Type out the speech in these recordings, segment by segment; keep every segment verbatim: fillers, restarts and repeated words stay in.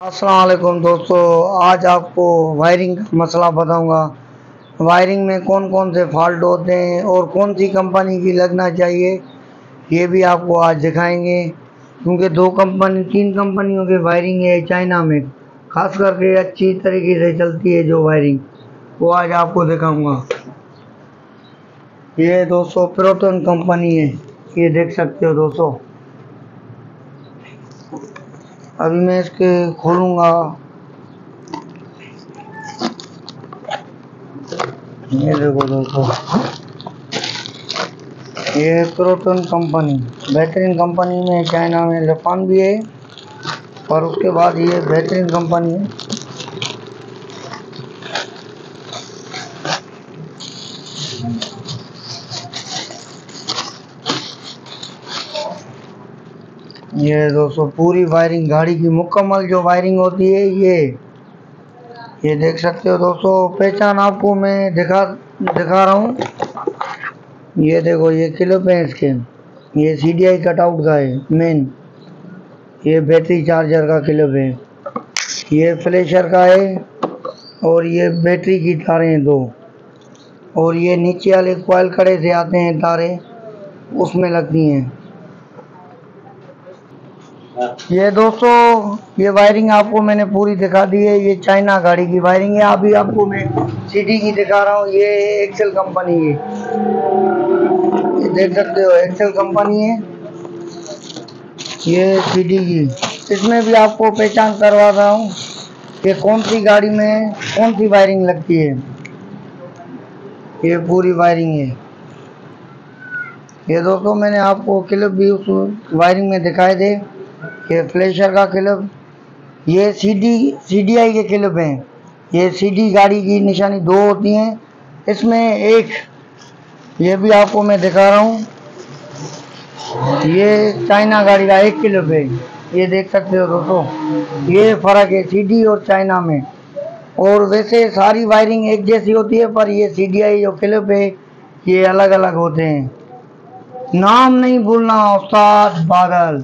अस्सलाम वालेकुम दोस्तों, आज आपको वायरिंग का मसला बताऊंगा। वायरिंग में कौन कौन से फॉल्ट होते हैं और कौन सी कंपनी की लगना चाहिए, ये भी आपको आज दिखाएंगे। क्योंकि दो कंपनी तीन कंपनियों की वायरिंग है चाइना में, खास करके अच्छी तरीके से चलती है जो वायरिंग, वो आज आपको दिखाऊंगा। ये दोस्तों प्रोटोन कंपनी है, ये देख सकते हो दोस्तों। अभी मैं इसके खोलूंगा। ये देखो दोस्तों, ये प्रोटोन कंपनी बेहतरीन कंपनी में, चाइना में जापान भी है, और उसके बाद ये बेहतरीन कंपनी है। ये दोस्तों पूरी वायरिंग, गाड़ी की मुकम्मल जो वायरिंग होती है, ये ये देख सकते हो दोस्तों। पहचान आपको मैं दिखा दिखा रहा हूँ। ये देखो, ये क्लिप है इसके, ये सी डी आई कटआउट का है मेन। ये बैटरी चार्जर का क्लिप है, ये फ्लैशर का है, और ये बैटरी की तारें हैं दो, और ये नीचे वाले कॉइल कड़े से आते हैं तारे, उसमें लगती हैं। ये दोस्तों, ये वायरिंग आपको मैंने पूरी दिखा दी है। ये चाइना गाड़ी की वायरिंग है। अभी आपको मैं सिटी की दिखा रहा हूँ। ये एक्सेल कंपनी है, ये देख सकते हो, एक्सेल कंपनी है। ये सिटी की, इसमें भी आपको पहचान करवा रहा हूँ कि कौन सी गाड़ी में कौन सी वायरिंग लगती है। ये पूरी वायरिंग है। ये दोस्तों मैंने आपको क्लिप भी उस वायरिंग में दिखाए थे, ये फ्लैशर का क्लिप, ये सीडी सीडीआई के क्लिप हैं। ये सीडी गाड़ी की निशानी दो होती हैं, इसमें एक ये भी आपको मैं दिखा रहा हूँ। ये चाइना गाड़ी का एक क्लिप है, ये देख सकते हो दोस्तों। ये फर्क है सीडी और चाइना में। और वैसे सारी वायरिंग एक जैसी होती है, पर ये सीडीआई जो क्लिप है ये अलग अलग होते हैं। नाम नहीं भूलना, उस्ताद बादल।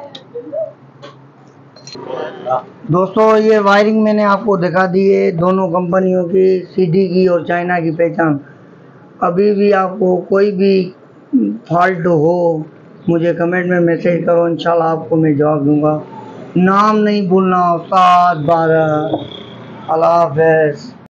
दोस्तों ये वायरिंग मैंने आपको दिखा दी है, दोनों कंपनियों की, सीडी की और चाइना की पहचान। अभी भी आपको कोई भी फॉल्ट हो, मुझे कमेंट में मैसेज करो, इंशाल्लाह आपको मैं जवाब दूंगा। नाम नहीं भूलना, उस्ताद बादल। अल्लाह हाफ़िज़।